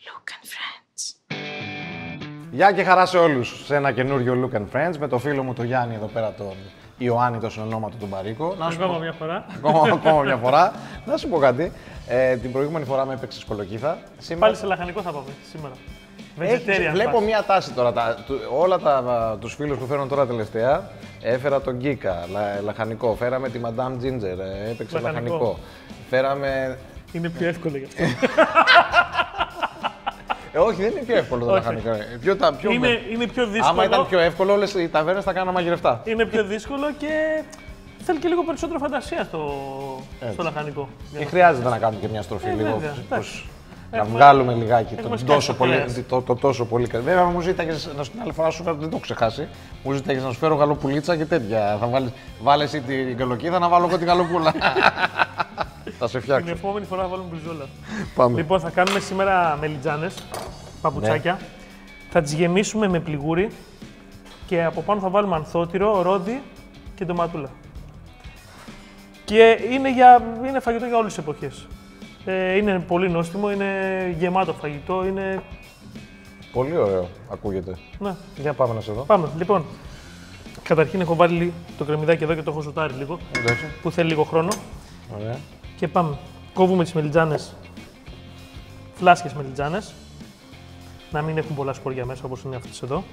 Look and Friends. Γεια και χαρά σε όλους σε ένα καινούριο Look and Friends με το φίλο μου τον Γιάννη εδώ πέρα, τον Ιωάννη, το συνονόματο του Μπαρίκο. Ακόμα μια φορά. Ακόμα μια φορά. Να σου πω κάτι. Την προηγούμενη φορά με έπαιξες κολοκύθα. Σήμερα... Πάλι σε λαχανικό θα πάμε σήμερα. Βλέπω μια τάση τώρα. Όλα τους φίλους που φέρνω τώρα τελευταία, έφερα τον Γκίκα, λαχανικό. Φέραμε τη Madame Ginger, έπαιξε λαχανικό. Φέραμε... Είναι πιο εύκολο γι' αυτό. Όχι, δεν είναι πιο εύκολο το λαχανικό. Είναι πιο δύσκολο. Άμα ήταν πιο εύκολο, όλες οι ταβέρνες θα κάνανε μαγειρευτά. Είναι πιο δύσκολο και θέλει και λίγο περισσότερο φαντασία στο λαχανικό. Ή χρειάζεται να κάνουμε και μια στροφή λίγο. Να βγάλουμε λιγάκι το τόσο πολύ. Βέβαια, μου ζήταγες να σου την άλλη φορά σου δεν το έχω ξεχάσει. Μου ζήταγες να σου φέρω γαλοπουλίτσα και τέτοια. Θα βάλεις εσύ την κολοκύθα, να βάλω εγώ την γαλοπούλα. Θα σε φτιάξω. Την επόμενη φορά θα βάλουμε μπριζόλα. Πάμε. Λοιπόν, θα κάνουμε σήμερα μελιτζάνες, παπουτσάκια. Ναι. Θα τις γεμίσουμε με πληγούρι και από πάνω θα βάλουμε ανθότυρο, ρόδι και ντοματούλα. Και είναι φαγητό για όλες τις εποχές. Είναι πολύ νόστιμο, είναι γεμάτο φαγητό, είναι... Πολύ ωραίο ακούγεται. Ναι. Για πάμε να σε δω. Πάμε. Λοιπόν, καταρχήν έχω βάλει το κρεμμυδάκι εδώ και το έχω σοτάρει λίγο, που θέλει λίγο χρόνο. Ωραία. Και πάμε. Κόβουμε τις μελιτζάνες, φλάσκες μελιτζάνες, να μην έχουν πολλά σκόρια μέσα όπως είναι αυτές εδώ.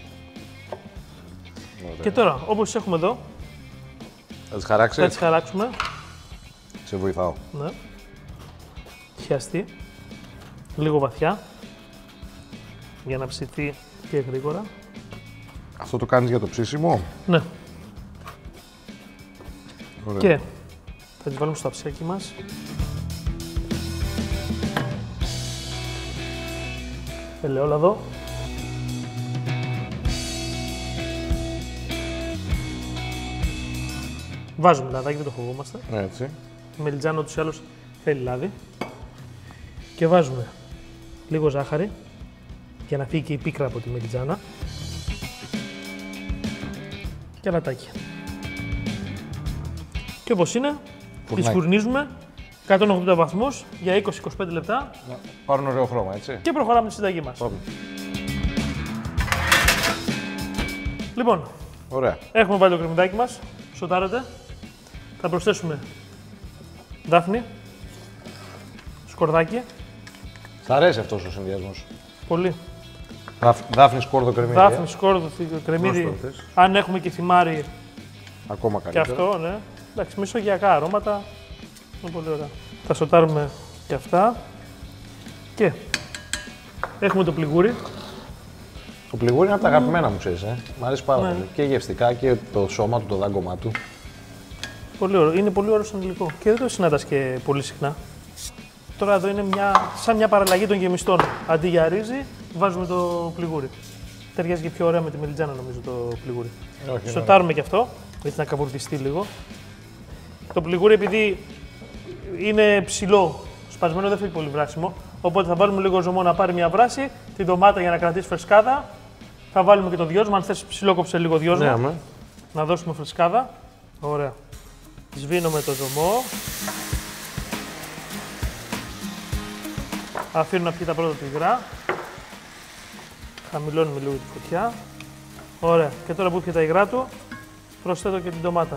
Ωραία. Και τώρα, όπως τις έχουμε εδώ, θα τις χαράξεις. Θα τις χαράξουμε. Σε βοηθάω. Ναι. Χιαστεί, λίγο βαθιά, για να ψηθεί και γρήγορα. Αυτό το κάνεις για το ψήσιμο. Ναι. Ωραία. Και θα τις βάλουμε στο αψιάκι μας. Ελαιόλαδο. Βάζουμε λαδάκι, δεν το φοβόμαστε. Έτσι. Η μελιτζάνα ούτως ή άλλως θέλει λάδι. Και βάζουμε λίγο ζάχαρη για να φύγει και η πίκρα από τη μελιτζάνα. Και αλατάκι. Και όπως είναι, τις φουρνίζουμε 180 βαθμούς για 20-25 λεπτά. Να πάρουν ωραίο χρώμα, έτσι. Και προχωράμε τη συνταγή μας. Πάμε. Λοιπόν, ωραία. Έχουμε βάλει το κρεμμυδάκι μας, σοτάρεται. Θα προσθέσουμε δάφνη, σκορδάκι. Σ' αρέσει αυτός ο συνδυασμός. Πολύ. Δάφνη, σκόρδο, κρεμμύδι. Δάφνη, σκόρδο, κρεμμύδι. Αν έχουμε και θυμάρι. Ακόμα καλύτερα. Και αυτό, ναι. Εντάξει, μεσογειακά αρώματα. Είναι πολύ ωραία. Θα σοτάρουμε και αυτά. Και έχουμε το πληγούρι. Το πληγούρι είναι από τα αγαπημένα μου, ξέρεις. Μ' αρέσει πάρα πολύ. Και γευστικά και το σώμα του, το δάγκωμά του. Πολύ ωραίο. Είναι πολύ ωραίο σαν υλικό. Και δεν το συναντάς και πολύ συχνά. Τώρα εδώ είναι σαν μια παραλλαγή των γεμιστών. Αντί για ρύζι, βάζουμε το πληγούρι. Ταιριάζει και πιο ωραία με τη μελιτζάνα, νομίζω, το πληγούρι. Σοτάρουμε και αυτό, έτσι να καβουρδιστεί λίγο. Το πληγούρι, επειδή είναι ψηλό, σπασμένο, δεν φύγει πολύ βράσιμο. Οπότε θα βάλουμε λίγο ζωμό να πάρει μια βράση, την ντομάτα για να κρατήσει φρεσκάδα. Θα βάλουμε και το δυόσμο. Αν θες ψηλό, κόψε λίγο δυόσμο. Ναι, να δώσουμε φρεσκάδα. Ωραία. Σβήνουμε το ζωμό. Αφήνω να πιει τα πρώτα του υγρά. Χαμηλώνουμε λίγο τη φωτιά. Ωραία. Και τώρα που πιει τα υγρά του, προσθέτω και την ντομάτα.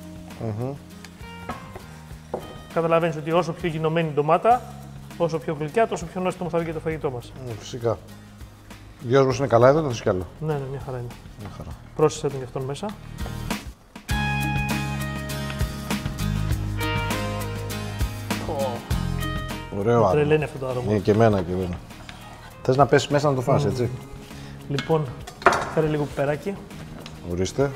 Καταλαβαίνεις ότι όσο πιο γινωμένη η ντομάτα, όσο πιο γλυκιά, τόσο πιο νόστιμο θα βγει και το φαγητό μας. Φυσικά. Ο γιος μας είναι καλά εδώ, θα θες κι άλλο. Ναι, μια χαρά είναι. Μια χαρά. Πρόσθεσέ τον και αυτόν μέσα. Ωραίο άρωμα. Τρελαίνει αυτό το άρωμα. Και εμένα και εμένα. Θες να πέσεις μέσα να το φας, έτσι. Λοιπόν, φέρε λίγο πιπεράκι. Ορίστε.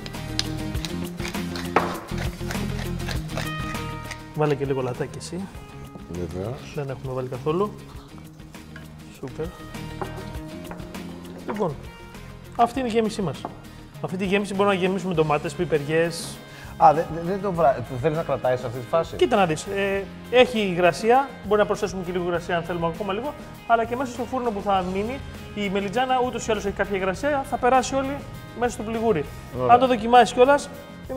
Βάλε και λίγο λατάκι εσύ. Βεβαίως. Δεν έχουμε βάλει καθόλου. Σούπερ. Λοιπόν, αυτή είναι η γέμισή μας. Αυτή τη γέμιση μπορούμε να γεμίσουμε ντομάτες, πιπεριές. Δεν το θέλεις να κρατάει σε αυτή τη φάση. Κοίτα να δεις. Έχει υγρασία, μπορεί να προσθέσουμε και λίγο υγρασία αν θέλουμε ακόμα λίγο, αλλά και μέσα στο φούρνο που θα μείνει η μελιτζάνα ούτως ή άλλως έχει κάποια υγρασία, θα περάσει όλη μέσα στο πληγούρι. Αν το δοκιμάσεις κιόλας,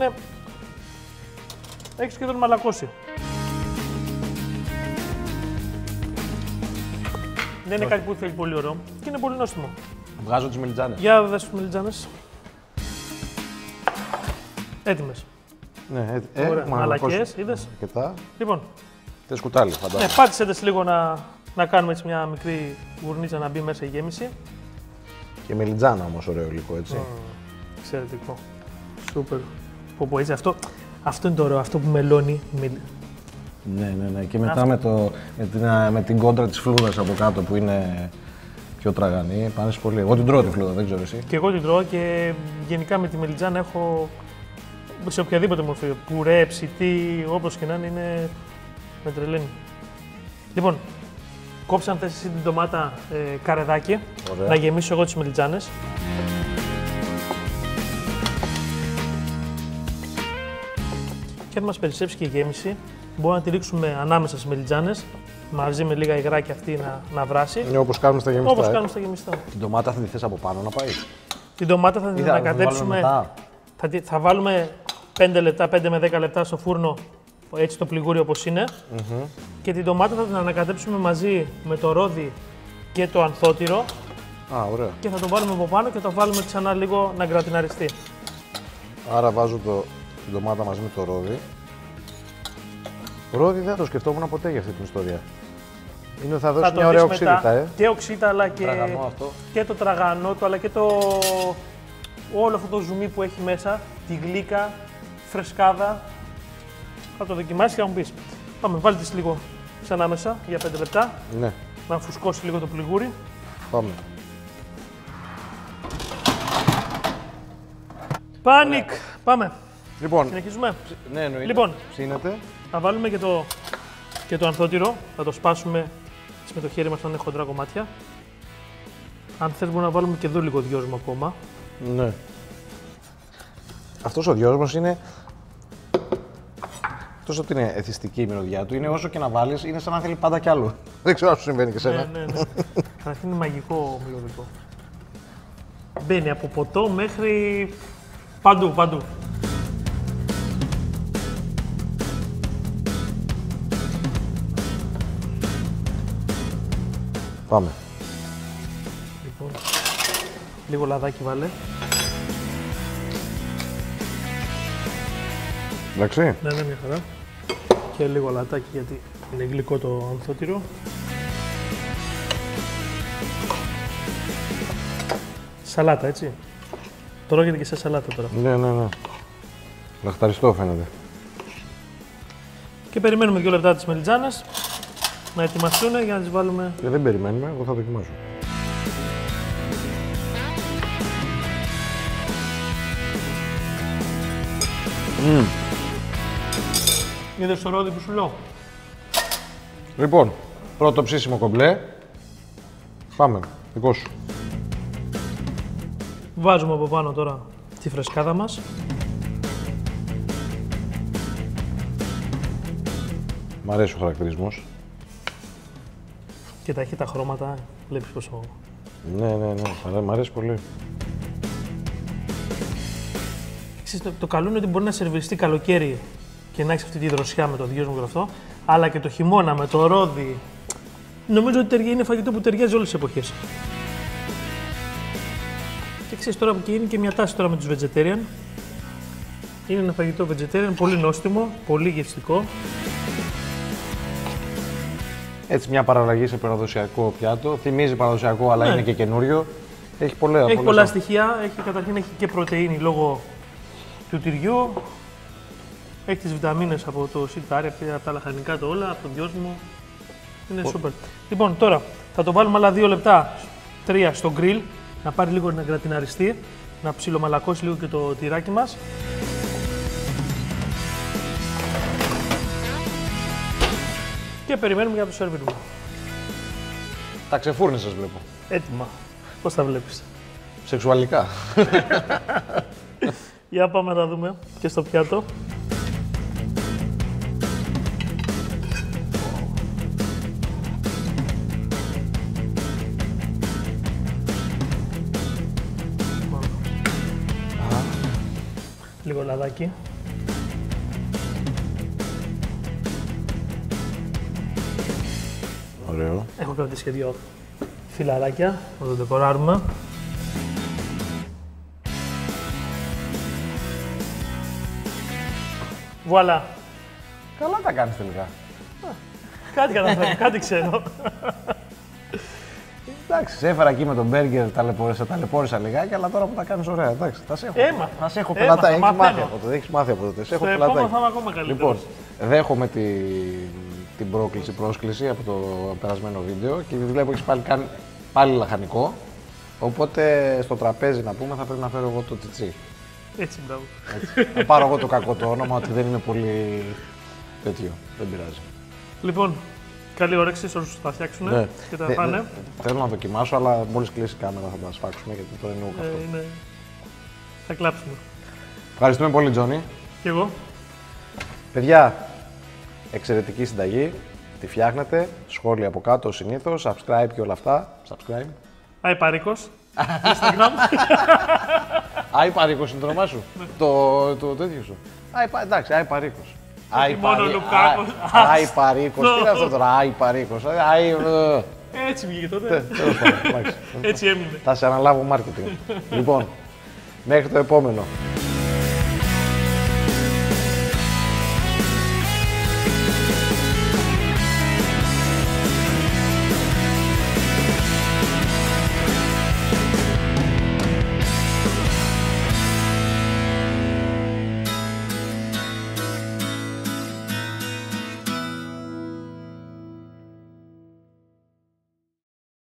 έχει σχεδόν μαλακώσει. Δεν είναι κάτι που θέλει πολύ ωραίο και είναι πολύ νόστιμο. Βγάζω τις μελιτζάνες. Για δες τις μελιτζάνες. Έτοιμες. Ναι, ωραία. Μαλακές, είδες. Αρκετά. Λοιπόν. Θες κουτάλι, φαντάζομαι. Ναι, πάτησε τες λίγο να κάνουμε έτσι μια μικρή γουρνίτσα να μπει μέσα η γέμιση. Και μελιτζάνα όμως ωραίο υλικό, έτσι. Εξαιρετικό. Σούπερ. Πω, έτσι, αυτό είναι το ωραίο, αυτό που μελώνει. Ναι. Και μετά με την κόντρα της φλούδας από κάτω που είναι πιο τραγανή, πάνε πολύ. Εγώ την τρώω τη φλούδα, δεν ξέρω εσύ. Και εγώ την τρώω και γενικά με τη μελιτζάνα έχω σε οποιαδήποτε μορφή. Πουρέ, ψητή, όπως και να είναι με τρελαίνει. Λοιπόν, κόψε αν θες εσύ την ντομάτα καρεδάκι. Ωραία. Να γεμίσω εγώ τις μελιτζάνες. Και αν μας περισσέψει και η γέμιση, μπορούμε να τη ρίξουμε ανάμεσα στις μελιτζάνες, μαζί με λίγα υγρά και αυτή να βράσει. Είναι όπως κάνουμε στα γεμιστά. Όπως κάνουμε στα γεμιστά. Την ντομάτα θα τη θες από πάνω να πάει. Την ντομάτα θα την ανακατέψουμε. Θα βάλουμε 5 λεπτά, 5 με 10 λεπτά στο φούρνο, έτσι το πληγούρι όπως είναι. Και την ντομάτα θα την ανακατέψουμε μαζί με το ρόδι και το ανθότυρο. Ωραία. Και θα το βάλουμε από πάνω και το βάλουμε ξανά λίγο να γκρατιναριστεί. Άρα βάζω την ντομάτα μαζί με το ρόδι. Ρόδι δεν το σκεφτόμουν ποτέ για αυτή την ιστορία. Θα δώσει μια ωραία οξύτητα, Και οξύτητα, αλλά και το τραγανό του, αλλά και όλο αυτό το ζουμί που έχει μέσα, τη γλύκα, φρεσκάδα. Θα το δοκιμάσεις και θα μου πεις. Πάμε, βάλτε τις λίγο ξανά μέσα για 5 λεπτά. Ναι. Να φουσκώσει λίγο το πληγούρι. Πάμε. Πάνικ! Πάμε. Λοιπόν, συνεχίζουμε. Ναι, εννοείται. Λοιπόν, ψήνεται. Θα βάλουμε και το ανθότυρο. Θα το σπάσουμε με το χέρι μας να είναι χοντρά κομμάτια. Αν θες μπορούμε να βάλουμε και εδώ λίγο δυόσμο ακόμα. Ναι. Αυτός ο δυόσμος είναι... Τόσο ότι είναι εθιστική η μυρωδιά του, είναι όσο και να βάλεις, είναι σαν να θέλει πάντα κι άλλο. Δεν ξέρω αν σου συμβαίνει και σένα. Ναι. Καταρχήν είναι μαγικό μυρωδικό. Μπαίνει από ποτό μέχρι παντού. Πάμε. Λοιπόν, λίγο λαδάκι βάλε. Εντάξει. Ναι, μια χαρά. Και λίγο λαδάκι γιατί είναι γλυκό το ανθότυρο. Σαλάτα, έτσι. Το τρώγεται και σε σαλάτα τώρα. Ναι. Λαχταριστό φαίνεται. Και περιμένουμε 2 λεπτά τις μελιτζάνες να ετοιμαστούν για να τις βάλουμε. Δεν περιμένουμε, εγώ θα δοκιμάσω. Είδες το ρόδι που σου λέω. Λοιπόν, πρώτο ψήσιμο κομπλέ. Πάμε, δικό σου. Βάζουμε από πάνω τώρα τη φρεσκάδα μας. Μ' αρέσει ο χαρακτηρισμός. Και τα χρώματα, βλέπεις πόσο... Ναι, μ' αρέσει πολύ. Το καλό είναι ότι μπορεί να σερβιριστεί καλοκαίρι και να έχεις αυτή τη δροσιά με το δυόσμο και αυτό, αλλά και το χειμώνα με το ρόδι. Νομίζω ότι είναι φαγητό που ταιριάζει όλες τις εποχές. Και ξέρεις τώρα που είναι και μια τάση τώρα με τους vegetarian. Είναι ένα φαγητό vegetarian, πολύ νόστιμο, πολύ γευστικό. Έτσι μια παραλλαγή σε παραδοσιακό πιάτο. Θυμίζει παραδοσιακό, αλλά είναι και καινούριο. Έχει πολλά στοιχεία. Καταρχήν έχει και πρωτεΐνη λόγω του τυριού. Έχει τις βιταμίνες από το σιτάρι, από τα λαχανικά το όλα, από το δυόσμο. Είναι σούπερ. Λοιπόν, τώρα θα το βάλουμε άλλα 2 λεπτά, 3 στο γκριλ, να πάρει λίγο να γρατιναριστεί, να ψιλομαλακώσει λίγο και το τυράκι μας. Και περιμένουμε για να το σερβίρουμε. Τα ξεφούρνησες βλέπω. Έτοιμα. Πώς τα βλέπεις? Σεξουαλικά. Για πάμε να δούμε και στο πιάτο. Λίγο λαδάκι. Ωραίο. Έχω κρατήσει και 2 φιλαράκια, θα το ντεκοράρουμε. Βουαλά. Καλά τα κάνεις τελικά. Κάτι καταφέρω, κάτι ξέρω. Εντάξει, σε έφερα εκεί με τον μπέργκερ, σε ταλαιπώρησα λιγάκι, αλλά τώρα που τα κάνεις ωραία, εντάξει. Θα σε έχω πελατά, έχεις μάθει από τότε. Έχεις μάθει από τότε. Σε έχω στο επόμενο θα είμαι ακόμα καλύτερος. Λοιπόν, δέχομαι την πρόσκληση από το περασμένο βίντεο και βλέπω έχεις πάλι λαχανικό. Οπότε στο τραπέζι να πούμε θα πρέπει να φέρω εγώ το τσιτσί. Έτσι, μπράβο. Θα πάρω εγώ το κακό το όνομα ότι δεν είναι πολύ τέτοιο. Δεν πειράζει. Λοιπόν, καλή όρεξη σε όσους θα φτιάξουν και τα φάνε. Θέλω να δοκιμάσω, αλλά μόλις κλείσει η κάμερα θα τα σφάξουμε γιατί τώρα είναι καυτό. Θα κλάψουμε. Ευχαριστούμε πολύ, Τζόνι. Και εγώ. Παιδιά, εξαιρετική συνταγή. Τη φτιάχνετε. Σχόλια από κάτω συνήθως. Subscribe και όλα αυτά. Subscribe. Άι Παρίκος. Instagram. Άι Παρίκος είναι το όνομά σου. Το τέτοιο σου. Εντάξει, Άι Παρίκος. Μόνο Λουκάκος. Άι Παρίκος. Τι είναι αυτό τώρα, Άι Παρίκος. Έτσι βγήκε τότε. Έτσι έμεινε. Θα σε αναλάβω marketing. Λοιπόν, μέχρι το επόμενο.